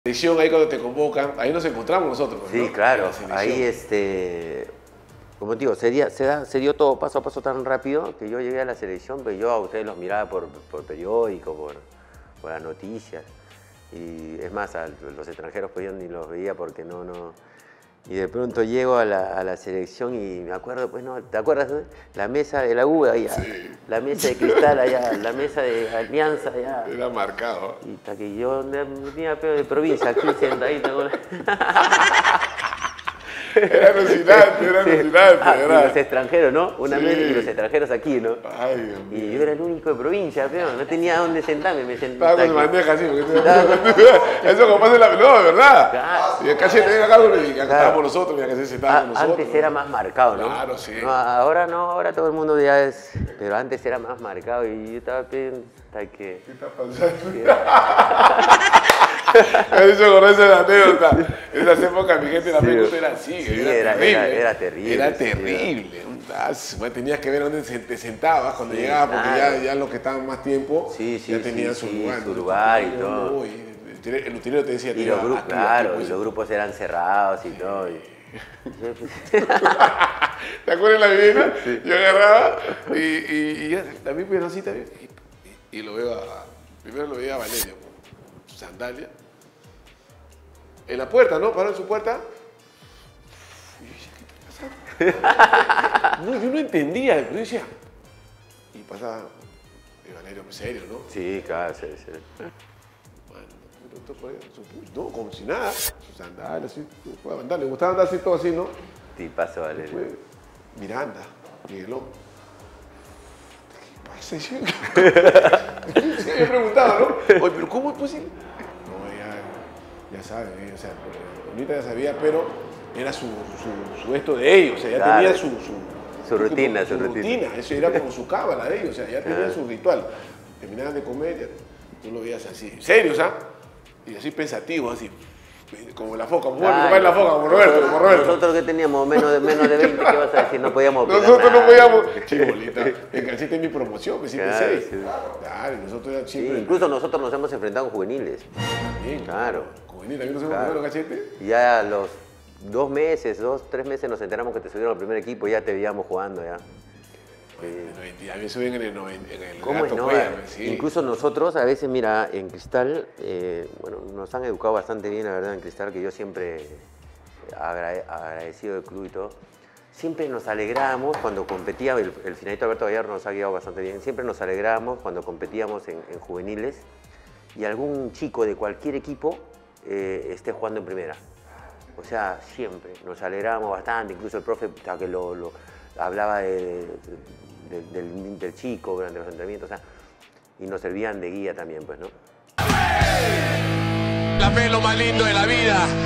Selección, ahí cuando te convocan, ahí nos encontramos nosotros, sí, ¿no? Claro, ahí como te digo, se dio todo paso a paso tan rápido que yo llegué a la selección, pues yo a ustedes los miraba por periódico, por las noticias, y es más, a los extranjeros pues yo ni los veía porque no. Y de pronto llego a la selección y me acuerdo, pues no, ¿te acuerdas? La mesa de la U allá, sí. La mesa de Cristal allá, la mesa de Alianza allá. Era marcado. Y hasta que yo venía de provincia, aquí sentadito con Era alucinante, era alucinante. Y los extranjeros, ¿no? Una mesa y los extranjeros aquí, ¿no? Ay, Dios mío. Y yo era el único de provincia, pero no tenía dónde sentarme. Me estaba con su bandeja así, eso como pasa en la pelota, ¿verdad? Claro. Y acá se te acá y acá estábamos nosotros, y acá se sentaba con nosotros. Antes era más marcado, ¿no? Claro, sí. No, ahora todo el mundo ya es... Pero antes era más marcado y yo estaba pensando hasta que... ¿Qué está pasando? Me hizo con esa anécdota. En esas épocas mi gente la pelota era así. Sí, era terrible. Era terrible. Era terrible. Tenías que ver dónde te sentabas cuando llegabas, porque ya los que estaban más tiempo ya tenían su lugar. Su lugar y todo. El utilero te decía... Y los grupos, y los grupos eran cerrados y todo. ¿Te acuerdas la vivienda? Sí. Yo agarraba y ya, también pues así también. Y lo veo primero lo veía a Valeria, con su sandalia. En la puerta, ¿no? Paró en su puerta. Y yo decía, ¿qué está pasando? No, yo no entendía. Yo decía, y pasaba de Valeria, muy serio, ¿no? Sí, claro, sí. Bueno, no, como si nada. Sus sandalias, así. Le gustaba andar así, todo así, ¿no? Sí, pasó, Valeria. Miranda, Miguelón. ¿Qué pasa? Sí, me preguntaba, ¿no? Oye, pero ¿cómo es posible? No, ya saben, o sea, ahorita ya sabía, pero era su esto de ellos, o sea, ya tenía su rutina. Eso era como su cábala de ellos, o sea, ya tenía su ritual. Terminaban de comer, tú lo veías así, serios, ¿ah? Y así pensativo, así. Como la foca, como la foca, como Roberto. Nosotros que teníamos menos de 20, ¿qué vas a decir? No podíamos opinar. Nosotros no podíamos. Chibolita, enganchaste en mi promoción, me siempre 6. Claro, y nosotros ya siempre. Sí, incluso nosotros nos hemos enfrentado con juveniles. También. Claro. Juveniles, también nos hemos enfrentado, ¿cachete? Y ya a los 3 meses nos enteramos que te subieron al primer equipo y ya te veíamos jugando ya. A mí suben en el ¿Cómo es, no? Sí. Incluso nosotros, a veces, mira, en Cristal, bueno, nos han educado bastante bien, la verdad, en Cristal, que yo siempre agradecido del club y todo. Siempre nos alegrábamos cuando competíamos, el finalito Alberto Gallardo nos ha guiado bastante bien, siempre nos alegrábamos cuando competíamos en juveniles y algún chico de cualquier equipo esté jugando en primera. O sea, siempre nos alegrábamos bastante, incluso el profe que lo hablaba del chico durante los entrenamientos, o sea, y nos servían de guía también, pues, ¿no? La fe es lo más lindo de la vida.